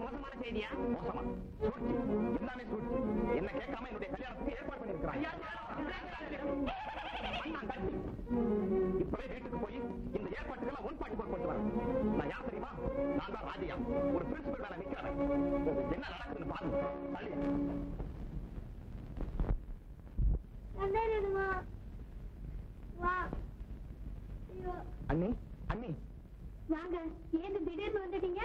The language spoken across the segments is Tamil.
மோசமான செய்தியா? மோசமா சூழ்ச்சி, எல்லாமே சூழ்ச்சி. என்ன கேட்காம என்னுடைய கல்யாணத்துக்கு ஏற்பாடு பண்ணிருக்கிறான். இப்பவே வீட்டுக்கு போய் இந்த ஏற்பாட்டுக்கெல்லாம் ஒன் பாட்டி போட்டு வரேன். நான் யார் தெரியுமா? நான் தான் ராஜையா, ஒரு பிரின்சிபல் வேலை நிக்கிறேன். என்ன நடக்குதுன்னு பாருங்க. அண்ணி, அண்ணி வாங்க. ஏன் திடீர்னு வந்துட்டீங்க?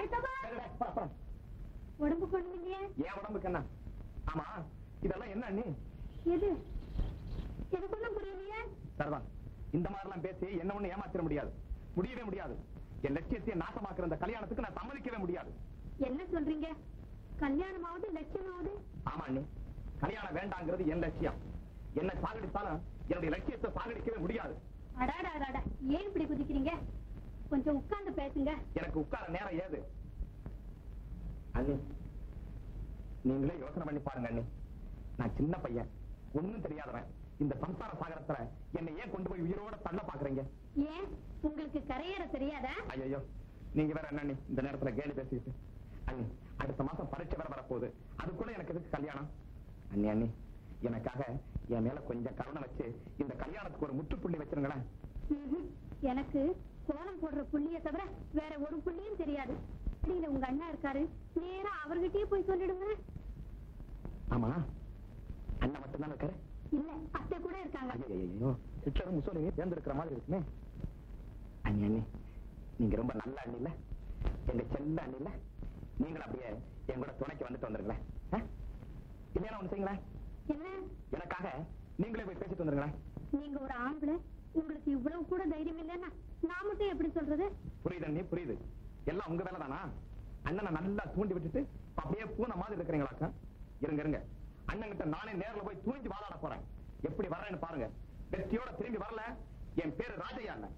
உடம்பு கொண்டு இல்லையா? என் உடம்புக்கு என்ன? ஆமா, இதெல்லாம் என்ன அண்ணி? எது எதுக்குள்ளும் புரியலையா? சரிதான், இந்த மாதிரி எல்லாம் பேசி என்ன ஒண்ணு ஏமாத்திர முடியாது, முடியவே முடியாது. என் லட்சியத்தை நாசமாக்குற இந்த கல்யாணத்துக்கு நான் சம்மதிக்கவே முடியாது. என்ன சொல்றீங்க? கல்யாணமாவது லட்சியமாவது? ஆமா அண்ணி, கல்யாணம் வேண்டாங்கிறது என் லட்சியம். என்ன சாகடித்தாலும் என்னுடைய லட்சியத்தை சாகடிக்கவே முடியாது. அடாடா, ஏன் இப்படி குதிக்கிறீங்க? கொஞ்சம் உட்கார்ந்து பேசுங்க. எனக்கு உட்கார நேரம் ஏது அண்ணி? நீங்களே யோசனை பண்ணி பாருங்க அண்ணி. நான் சின்ன பையன், ஒண்ணும் தெரியாதவன். இந்த சம்சார சாகரத்துல என்னை ஏன் கொண்டு போய் உயிரோட தள்ள பாக்குறீங்க? ஏன் உங்களுக்கு கரையேற தெரியாதா? ஐயோ, நீங்க வேற என்ன அண்ணி இந்த நேரத்துல கேலி பேசிட்டு? அண்ணி, அடுத்த மாசம் பரீட்சை வேற வரப்போகுது. அதுக்குள்ள எனக்கு எதுக்கு கல்யாணம்? அண்ணி அண்ணி, எனக்காக என் மேல கொஞ்சம் கருணை வச்சு இந்த கல்யாணத்துக்கு ஒரு முற்றுப்புள்ளி வச்சிருங்களேன். எனக்கு கோலம் போடுற புள்ளிய தவிர வேற ஒரு புள்ளியும் தெரியாது. உங்க அண்ணா இருக்காரு, நேரா அவர்கிட்டயே போய் சொல்லிடுங்க. ஆமா, அண்ணா மட்டும் தான் இருக்காரு? இல்ல, அத்தை கூட இருக்காங்க. ஐயோ, ஹிட்லரும் முசோலினியும் சேர்ந்து இருக்கிற மாதிரி இருக்குமே. அண்ணி அண்ணி, நீங்க ரொம்ப நல்ல அண்ணி இல்ல, எங்க செல்ல அண்ணி இல்ல. நீங்களும் அப்படியே என் கூட துணைக்கு வந்துட்டு வந்துருங்களேன். இல்லையா ஒண்ணு செய்யுங்களேன். என்ன? எனக்காக நீங்களே போய் பேசிட்டு வந்துருங்களேன். நீங்க ஒரு ஆம்பளை, உங்களுக்கு இவ்வளவு கூட தைரியம் இல்லைன்னா நான் மட்டும் எப்படி சொல்றது? புரியுது அண்ணி, புரியுது. எல்லாம் உங்க வேலை தானா? அண்ணனை நல்லா தூண்டி விட்டுட்டு அப்படியே பூனை மாதிரி இருக்கிறீங்களாக்கா? இருங்க இருங்க, அண்ணன் கிட்ட நானே நேர்ல போய் தூண்டி வாழாட போறேன். எப்படி வர்றேன்னு பாருங்க. வெற்றியோட திரும்பி வரல, என் பேரு ராஜையா அண்ணன்.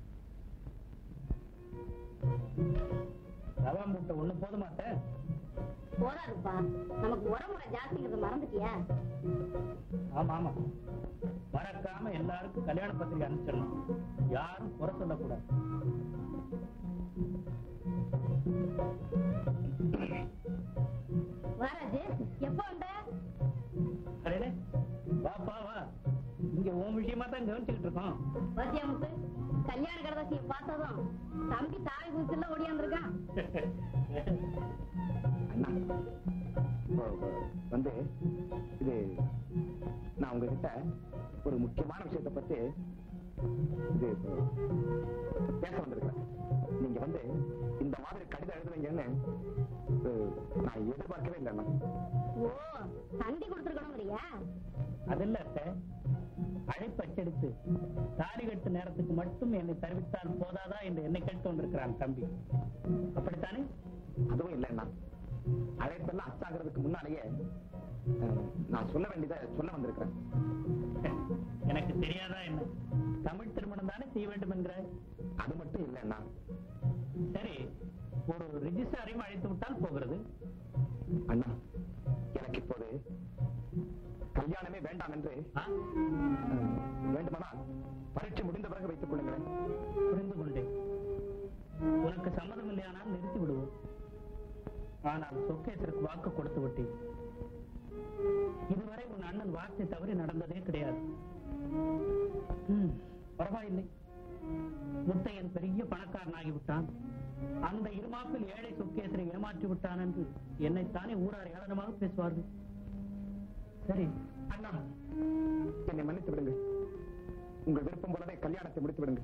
ரவா மூட்டை ஒண்ணு போதுமாட்ட? போதாதுப்பா, நமக்கு உரமுறை ஜாஸ்திங்கிறது மறந்துட்டியா? ஆமா ஆமா, மறக்காம எல்லாருக்கும் கல்யாண பத்திரிகை அனுப்பிச்சிடணும். யாரும் குறை சொல்லக்கூடாது. வாராஜு, எப்போ வந்த? அடே வாப்பா வா, இங்க உன் விஷயமா தான் கவனிச்சுக்கிட்டு இருக்கோம். பத்தியாமுத்து, கல்யாண கடதாசியை பார்த்ததும் தம்பி தாய் குதிச்சுல ஓடியாந்துருக்கான். அண்ணா வந்து இது நான் உங்ககிட்ட ஒரு முக்கியமான விஷயத்தை பத்தி இது பேச வந்திருக்கிறேன். நீங்க வந்து இந்த மாதிரி கடிதம் எழுதுவீங்கன்னு நான் எதிர்பார்க்கவே இல்லை. ஓ, தண்டி கொடுத்துருக்கணுங்கிறியா? அது இல்ல அத்தை, அழைப்பு அச்சடித்து தாலி கட்டு நேரத்துக்கு மட்டும் என்னை தெரிவித்தால் போதாதா என்று என்னை கேட்டு வந்திருக்கிறான் தம்பி. அப்படித்தானே? அதுவும் இல்லைன்னா அழைப்பெல்லாம் அச்சாகிறதுக்கு முன்னாலேயே நான் சொல்ல வேண்டியதை சொல்ல வந்திருக்கிறேன். எனக்கு தெரியாதா என்ன? தமிழ் திருமணம் தானே செய்ய வேண்டும் என்கிற? அது மட்டும் இல்லைன்னா சரி, ஒரு ரிஜிஸ்டாரையும் அழைத்து விட்டால் போகிறது. அண்ணா, எனக்கு இப்போது கல்யாணமே வேண்டாம் என்று வேண்டுமானால் பரீட்சை முடிந்த பிறகு வைத்துக் கொள்ளுங்களேன். புரிந்து கொண்டேன். உனக்கு சம்மதம் இல்லையானால் நிறுத்தி விடுவோம். ஆனால் சொக்கேசருக்கு வாக்கு கொடுத்து விட்டேன். இதுவரை உன் அண்ணன் வார்த்தை தவறி நடந்ததே கிடையாது. பரவாயில்லை, முத்தையன் பெரிய பணக்காரன் ஆகிவிட்டான். அந்த இருமாப்பில் ஏழை சொக்கேசரை ஏமாற்றி விட்டான் என்று என்னைத்தானே ஊரார் ஏளனமாக பேசுவார்கள். சரி அண்ணா, என்னை மன்னித்து விடுங்கள். உங்கள் விருப்பம் போலவே கல்யாணத்தை முடித்து விடுங்கள்.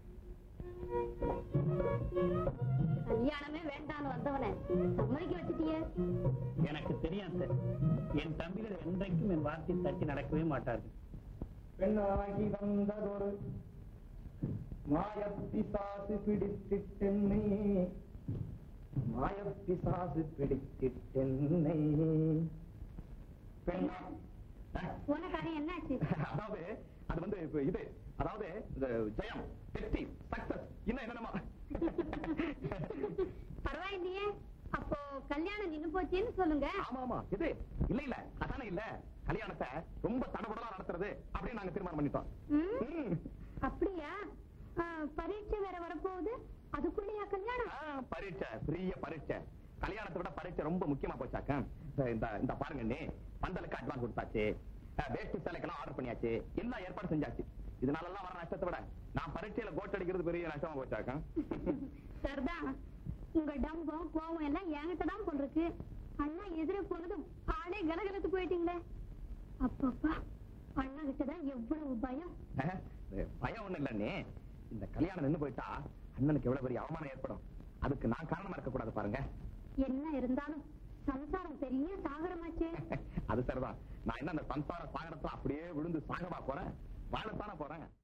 கல்யாணமே வேண்டான்னு வந்தவனை சம்மதிக்க வச்சுட்டியே. எனக்கு தெரியும் சார், என் தம்பிகள் என்றைக்கும் என் வார்த்தை தட்டி நடக்கவே மாட்டார்கள். பெண்ணாகி வந்ததொரு மாயப்பிசாசு பிடித்திட்டென்னை, மாயப்பிசாசு பிடித்திட்டென்னை. உனக்கு என்னாச்சு? அதாவது அது வந்து இது, அதாவது ஜெயம், வெற்றி, சக்சஸ், இன்னும் என்னமா? பரவாயில்லையே, அப்போ கல்யாணம் நின்னு போச்சுன்னு சொல்லுங்க. ஆமா ஆமா, இது இல்ல இல்ல, அதானே இல்ல, கல்யாணத்தை ரொம்ப தடபடலா நடத்துறது அப்படின்னு நாங்க தீர்மானம் பண்ணிட்டோம். அப்படியா? பரீட்சை வேற வரப்போகுது, அதுக்குள்ளேயா கல்யாணம்? பரீட்சை, பெரிய பரீட்சை. கல்யாணத்தை விட பரீட்சை ரொம்ப முக்கியமா போச்சாக்க இந்த பாருங்க நீ பந்தலுக்கு அட்வான்ஸ் கொடுத்தாச்சு, வேஷ்டி சேலைக்கெல்லாம் ஆர்டர் பண்ணியாச்சு, எல்லா ஏற்பாடு செஞ்சாச்சு. இதனால எல்லாம் வர நஷ்டத்தை விட நான் பரீட்சையில கோட் அடிக்கிறது பெரிய நஷ்டமா போச்சாக்க. சரிதான், உங்க டம்பம் கோவம் எல்லாம் என்கிட்ட தான் போட்டிருக்கு. அண்ணா எதிரே போனதும் ஆளே கலகலத்து போயிட்டீங்களே. அப்பப்பா, அண்ணா கிட்டதான் எவ்வளவு பயம். பயம் ஒண்ணு இல்ல நீ, இந்த கல்யாணம் நின்னு போயிட்டா அண்ணனுக்கு எவ்வளவு பெரிய அவமானம் ஏற்படும். அதுக்கு நான் காரணமா இருக்க கூடாது பாருங்க. என்ன இருந்தாலும் சம்சாரம் பெரிய சாகரமாச்சே. அது சரிதான், நான் என்ன அந்த சம்சார சாகரத்துல அப்படியே விழுந்து சாகவா போறேன், வாழத்தானே போறேன்.